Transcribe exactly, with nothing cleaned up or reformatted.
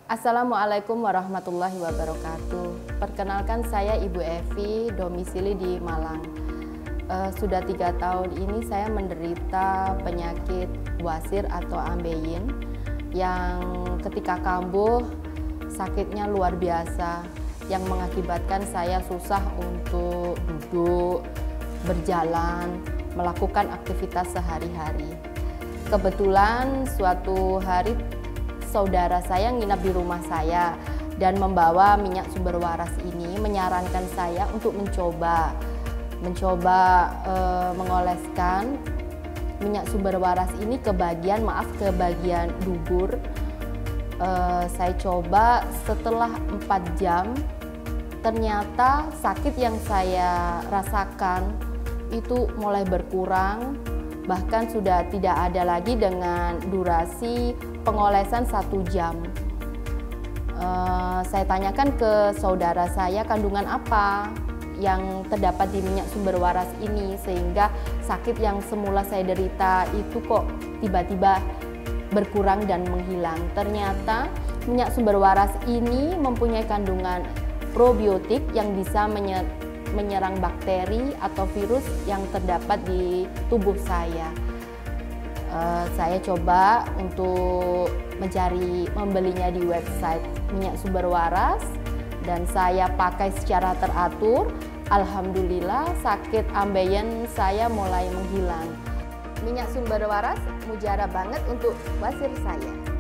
Assalamualaikum warahmatullahi wabarakatuh. Perkenalkan, saya Ibu Evi, domisili di Malang. Uh, sudah tiga tahun ini saya menderita penyakit wasir atau ambeien yang ketika kambuh sakitnya luar biasa, yang mengakibatkan saya susah untuk duduk, berjalan, melakukan aktivitas sehari-hari. Kebetulan suatu hari saudara saya nginap di rumah saya dan membawa minyak sumber waras ini, menyarankan saya untuk mencoba mencoba e, mengoleskan minyak sumber waras ini ke bagian maaf ke bagian dubur. E, saya coba setelah empat jam, ternyata sakit yang saya rasakan itu mulai berkurang, bahkan sudah tidak ada lagi dengan durasi pengolesan satu jam. Uh, saya tanyakan ke saudara saya kandungan apa yang terdapat di minyak sumber waras ini sehingga sakit yang semula saya derita itu kok tiba-tiba berkurang dan menghilang. Ternyata minyak sumber waras ini mempunyai kandungan probiotik yang bisa menyerang bakteri atau virus yang terdapat di tubuh saya. Uh, saya coba untuk mencari membelinya di website minyak sumber waras dan saya pakai secara teratur. Alhamdulillah sakit ambeien saya mulai menghilang. Minyak sumber waras mujarab banget untuk wasir saya.